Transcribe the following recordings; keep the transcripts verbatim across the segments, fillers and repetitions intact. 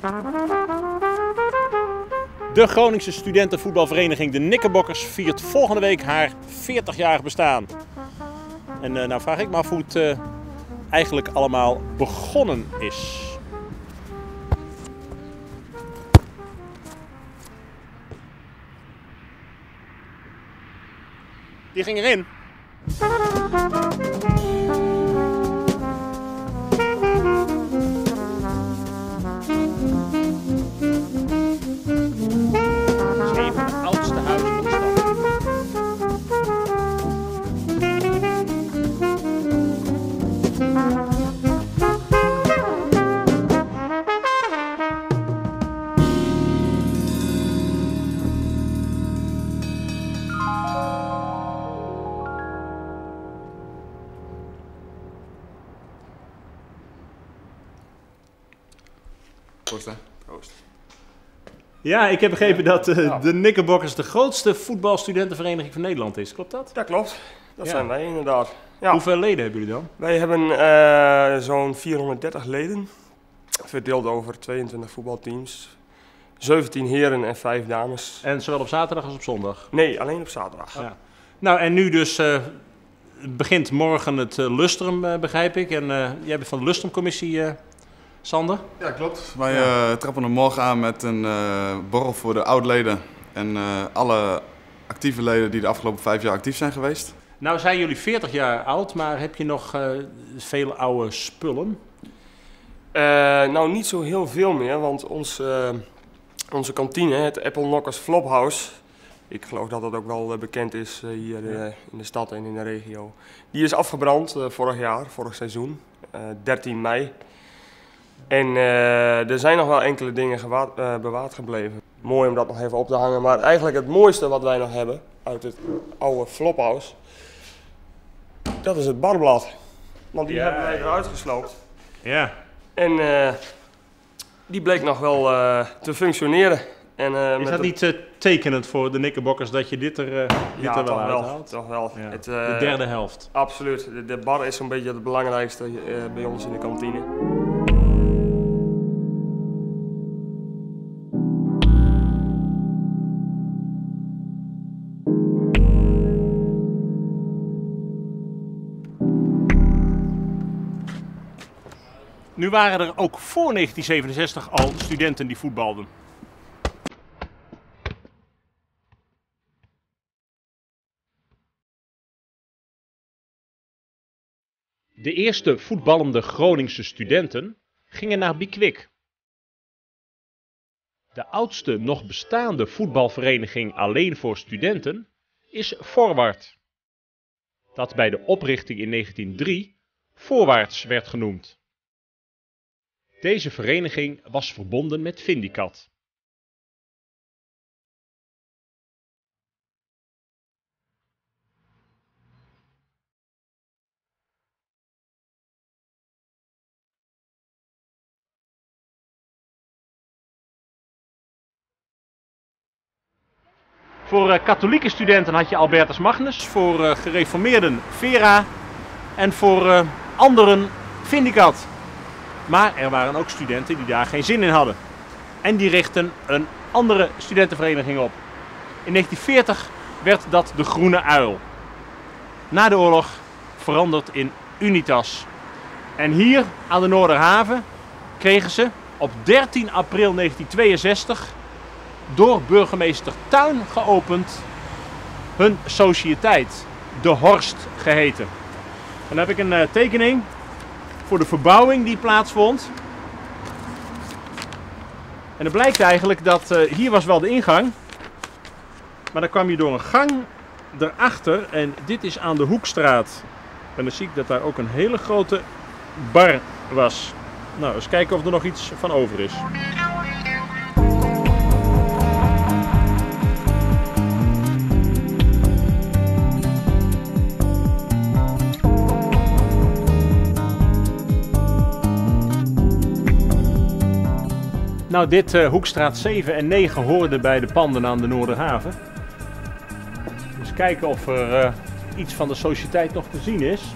De Groningse studentenvoetbalvereniging De Knickerbockers viert volgende week haar veertig-jarig bestaan. En uh, nou vraag ik me af hoe het uh, eigenlijk allemaal begonnen is. Die ging erin. Proost, hè? Proost. Ja, ik heb begrepen dat uh, ja. de Knickerbockers de grootste voetbalstudentenvereniging van Nederland is. Klopt dat? Dat klopt. Dat ja. zijn wij inderdaad. Ja. Hoeveel leden hebben jullie dan? Wij hebben uh, zo'n vierhonderddertig leden. Verdeeld over tweeëntwintig voetbalteams. zeventien heren en vijf dames. En zowel op zaterdag als op zondag? Nee, alleen op zaterdag. Ja. Nou, en nu dus uh, begint morgen het uh, Lustrum, uh, begrijp ik. En uh, jij bent van de Lustrumcommissie, uh, Sander? Ja, klopt. Wij ja. Uh, trappen er morgen aan met een uh, borrel voor de oud-leden. En uh, alle actieve leden die de afgelopen vijf jaar actief zijn geweest. Nou zijn jullie veertig jaar oud, maar heb je nog uh, veel oude spullen? Uh, nou, niet zo heel veel meer, want ons, uh, onze kantine, het Apple Knockers Flophouse, ik geloof dat dat ook wel uh, bekend is uh, hier uh, in de stad en in de regio, die is afgebrand uh, vorig jaar, vorig seizoen, uh, dertien mei. En uh, er zijn nog wel enkele dingen gewaard, uh, bewaard gebleven. Mooi om dat nog even op te hangen, maar eigenlijk het mooiste wat wij nog hebben uit het oude Flophouse, dat is het barblad. Want die ja, hebben wij eruit gesloopt. Ja. En uh, die bleek nog wel uh, te functioneren. En, uh, is met dat niet uh, tekenend voor de Knickerbockers dat je dit er, uh, dit ja, er wel toch uithaalt? Wel, toch wel. Ja. Het, uh, de derde helft. Absoluut. De, de bar is zo'n beetje het belangrijkste uh, bij ons in de kantine. Nu waren er ook voor negentien zevenenzestig al studenten die voetbalden. De eerste voetballende Groningse studenten gingen naar Bikwik. De oudste nog bestaande voetbalvereniging alleen voor studenten is Forward, dat bij de oprichting in negentien drie Voorwaarts werd genoemd. Deze vereniging was verbonden met Vindicat. Voor uh, katholieke studenten had je Albertus Magnus, voor uh, gereformeerden Vera en voor uh, anderen Vindicat. Maar er waren ook studenten die daar geen zin in hadden. En die richtten een andere studentenvereniging op. In negentien veertig werd dat de Groene Uil. Na de oorlog veranderd in Unitas. En hier aan de Noorderhaven kregen ze op dertien april negentien tweeënzestig door burgemeester Tuin geopend hun sociëteit, de Horst geheten. En dan heb ik een uh, tekening voor de verbouwing die plaatsvond. En het blijkt eigenlijk dat uh, hier was wel de ingang, maar dan kwam je door een gang erachter en dit is aan de Hoekstraat. En dan zie ik dat daar ook een hele grote bar was. Nou, eens kijken of er nog iets van over is. Nou, dit uh, Hoekstraat zeven en negen hoorden bij de panden aan de Noorderhaven. Dus kijken of er uh, iets van de sociëteit nog te zien is.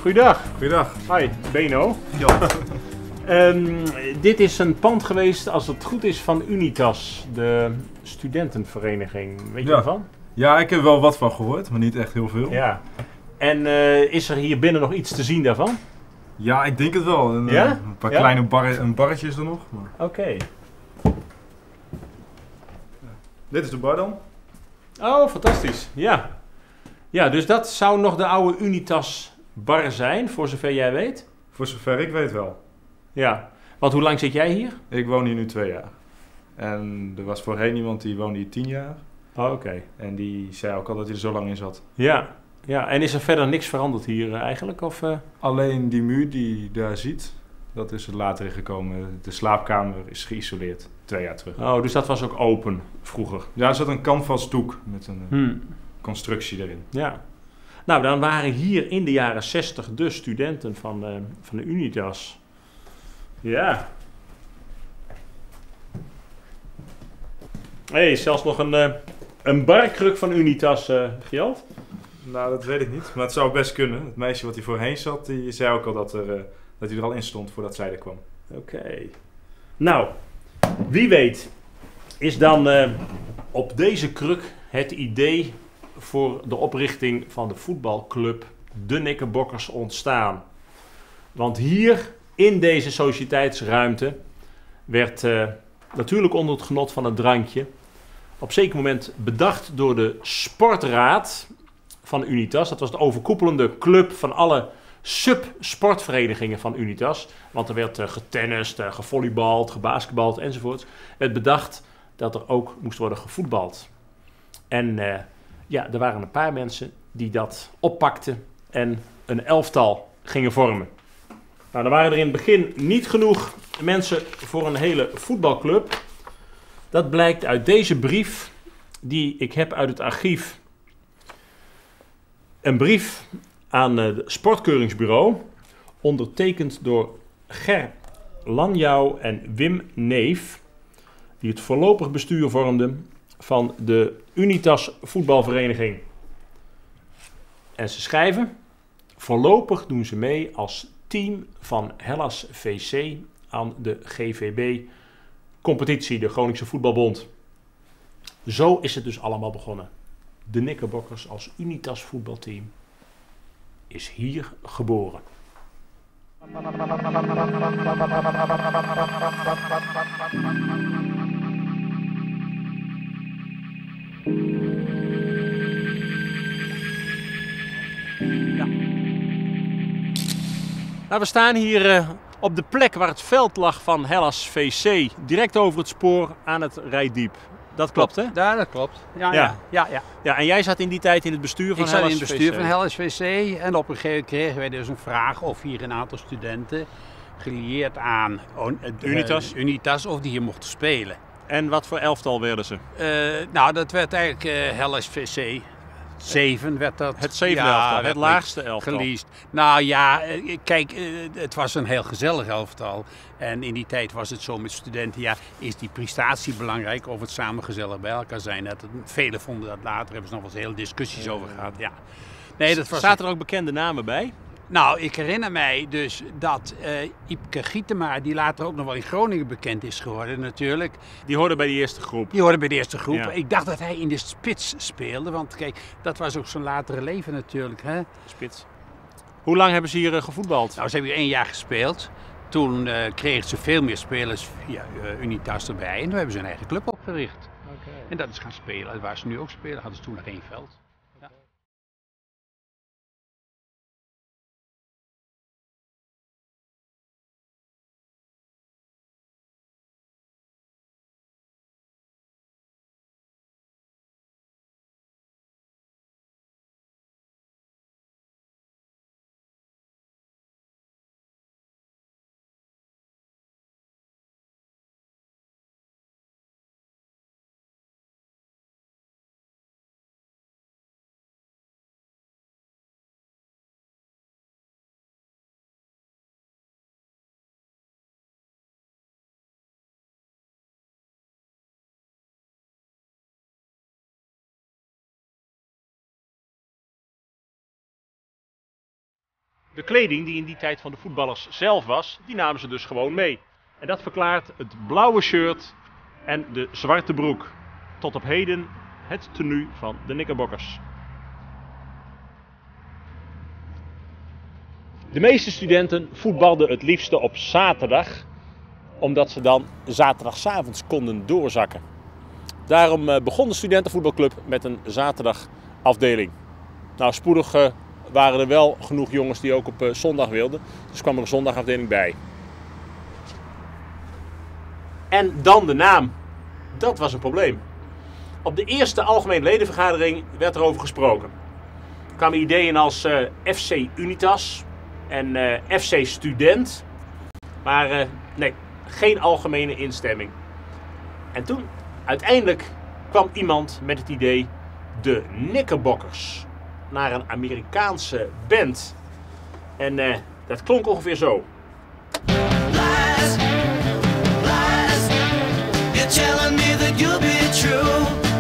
Goeiedag. Goeiedag. Hi, Beno. Ja. Um, dit is een pand geweest, als het goed is, van Unitas, de studentenvereniging. Weet je Ja. ervan? Ja, ik heb wel wat van gehoord, maar niet echt heel veel. Ja. En uh, is er hier binnen nog iets te zien daarvan? Ja, ik denk het wel. Een, Ja? een paar Ja? kleine bar een barretje is er nog. Maar... Oké. Okay. Dit is de bar dan. Oh, fantastisch. Ja. Ja, dus dat zou nog de oude Unitas bar zijn, voor zover jij weet? Voor zover ik weet wel. Ja. Want hoe lang zit jij hier? Ik woon hier nu twee jaar. En er was voorheen iemand die woonde hier tien jaar. Oh, oké. Okay. En die zei ook al dat hij er zo lang in zat. Ja. Ja. En is er verder niks veranderd hier uh, eigenlijk? Of, uh... Alleen die muur die je daar ziet, dat is er later in gekomen. De slaapkamer is geïsoleerd, twee jaar terug. Oh, dus dat was ook open vroeger? Ja, er zat een canvas doek met een hmm. constructie erin. Ja. Nou, dan waren hier in de jaren zestig de studenten van, uh, van de Unitas. Ja. Hé, hey, zelfs nog een, uh, een barkruk van Unitas, uh, Gjalt. Nou, dat weet ik niet. Maar het zou best kunnen. Het meisje wat hier voorheen zat, die zei ook al dat, er, uh, dat hij er al in stond voordat zij er kwam. Oké. Okay. Nou, wie weet is dan uh, op deze kruk het idee voor de oprichting van de voetbalclub De Knickerbockers ontstaan. Want hier in deze sociëteitsruimte werd uh, natuurlijk onder het genot van het drankje op zeker moment bedacht door de sportraad van Unitas. Dat was de overkoepelende club van alle sub-sportverenigingen van Unitas. Want er werd uh, getennist, uh, gevolleybald, gebasketbald enzovoort. Het bedacht dat er ook moest worden gevoetbald. En uh, ja, er waren een paar mensen die dat oppakten en een elftal gingen vormen. Nou, dan waren er in het begin niet genoeg mensen voor een hele voetbalclub. Dat blijkt uit deze brief die ik heb uit het archief. Een brief aan het sportkeuringsbureau, ondertekend door Ger Lanjouw en Wim Neef, die het voorlopig bestuur vormden van de Unitas voetbalvereniging. En ze schrijven: voorlopig doen ze mee als team van Hellas V C aan de G V B-competitie, de Groningse Voetbalbond. Zo is het dus allemaal begonnen. De Knickerbockers als Unitas voetbalteam is hier geboren. Ja. Nou, we staan hier uh, op de plek waar het veld lag van Hellas V C, direct over het spoor aan het Reitdiep. Dat klopt, klopt, hè? Ja, dat klopt. Ja, ja. Ja, ja, ja. Ja, en jij zat in die tijd in het bestuur van Ik Hellas V C? Ik zat in het bestuur van Hellas V C en op een gegeven moment kregen wij dus een vraag of hier een aantal studenten gelieerd aan uh, Unitas. Uh, Unitas of die hier mochten spelen. En wat voor elftal werden ze? Uh, nou, dat werd eigenlijk uh, Hellas V C. Zeven werd dat. Het zevende ja, elftal, het laagste elftal. Geleased. Nou ja, kijk, het was een heel gezellig elftal. En in die tijd was het zo met studenten, ja, is die prestatie belangrijk of het samen gezellig bij elkaar zijn. Dat, velen vonden dat later, hebben ze nog wel eens hele discussies over gehad. Ja. Nee, dat was Zaten er ook bekende namen bij? Nou, ik herinner mij dus dat uh, Iepke Gietema, die later ook nog wel in Groningen bekend is geworden natuurlijk. Die hoorde bij de eerste groep? Die hoorde bij de eerste groep. Ja. Ik dacht dat hij in de spits speelde, want kijk, dat was ook zijn latere leven natuurlijk. Hè? Spits. Hoe lang hebben ze hier uh, gevoetbald? Nou, ze hebben hier één jaar gespeeld. Toen uh, kregen ze veel meer spelers via uh, Unitas erbij en toen hebben ze een eigen club opgericht. Okay. En dat is gaan spelen. Waar ze nu ook spelen, hadden ze toen nog één veld. De kleding die in die tijd van de voetballers zelf was, die namen ze dus gewoon mee. En dat verklaart het blauwe shirt en de zwarte broek. Tot op heden het tenue van de Knickerbockers. De meeste studenten voetbalden het liefste op zaterdag, omdat ze dan zaterdagavond konden doorzakken. Daarom begon de studentenvoetbalclub met een zaterdagafdeling. Nou, spoedig uh, waren er wel genoeg jongens die ook op uh, zondag wilden, dus kwam er een zondagafdeling bij. En dan de naam. Dat was een probleem. Op de eerste algemene ledenvergadering werd er over gesproken. Er kwamen ideeën als uh, F C Unitas en uh, F C Student, maar uh, nee, geen algemene instemming. En toen, uiteindelijk, kwam iemand met het idee de Knickerbockers, naar een Amerikaanse band. En uh, dat klonk ongeveer zo. Lies, lies, you're telling me that you'll be true.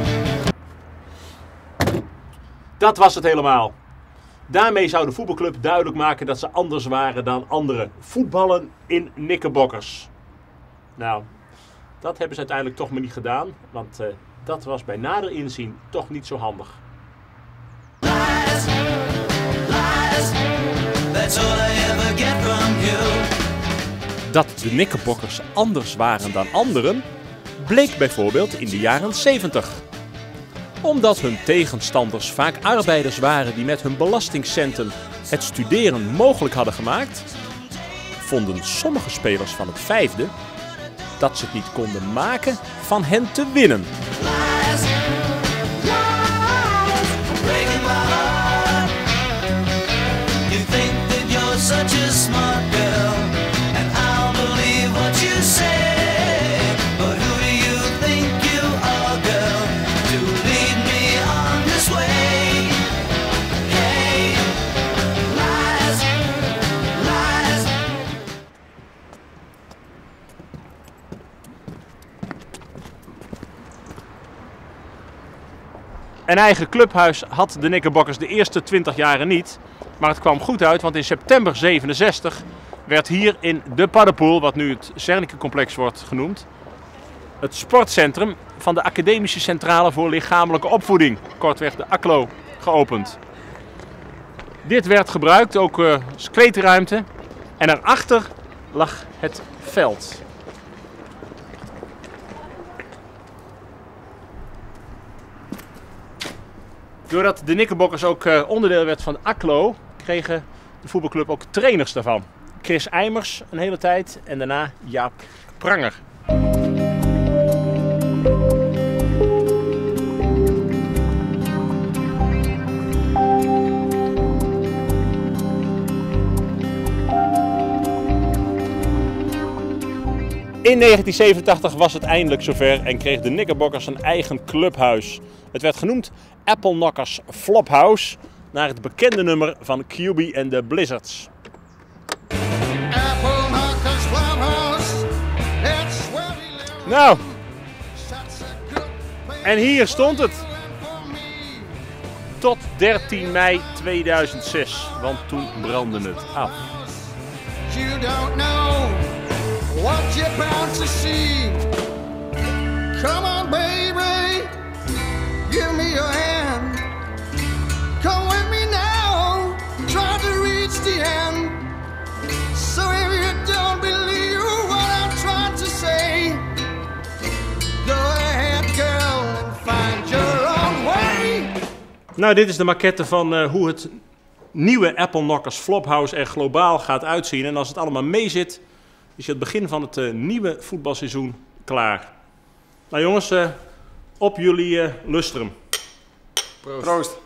Dat was het helemaal. Daarmee zou de voetbalclub duidelijk maken dat ze anders waren dan anderen. Voetballen in Knickerbockers. Nou, dat hebben ze uiteindelijk toch maar niet gedaan, want uh, dat was bij nader inzien toch niet zo handig. Lies, lies, that's all I ever get from you. Dat de Knickerbockers anders waren dan anderen, bleek bijvoorbeeld in de jaren zeventig. Omdat hun tegenstanders vaak arbeiders waren die met hun belastingcenten het studeren mogelijk hadden gemaakt, vonden sommige spelers van het vijfde dat ze het niet konden maken van hen te winnen. Lies, lies, breaking my heart. You think that you're such a smart girl, and I'll believe what you say. But who do you think you are, girl, to lead me on this way? Hey, lies, lies. Een eigen clubhuis had de Knickerbockers de eerste twintig jaren niet. Maar het kwam goed uit, want in september zevenenzestig werd hier in de Paddepoel, wat nu het Zernike-complex wordt genoemd, het sportcentrum van de Academische Centrale voor Lichamelijke Opvoeding, kortweg de A C L O, geopend. Dit werd gebruikt ook uh, als kleedruimte en daarachter lag het veld. Doordat de Knickerbockers ook uh, onderdeel werd van de A C L O, kregen de voetbalclub ook trainers daarvan. Chris Eimers een hele tijd en daarna Jaap Pranger. In negentien zevenentachtig was het eindelijk zover en kreeg de Knickerbockers een eigen clubhuis. Het werd genoemd Apple Knockers Flophouse, naar het bekende nummer van Q B en de Blizzards. Apple Knockers Flophouse, it's where we live. Nou, en hier stond het. Tot dertien mei tweeduizend zes, want toen brandde het af. You don't know what you're bound to see. Come on baby, give me your hand. Come with me now, try to reach the end. So if you don't believe what I'm trying to say, go ahead girl and find your own way. Nou, dit is de maquette van uh, hoe het nieuwe Apple Knockers Flophouse er globaal gaat uitzien. En als het allemaal mee zit, is het begin van het uh, nieuwe voetbalseizoen klaar. Nou jongens, uh, op jullie uh, lustrum. Proost. Proost.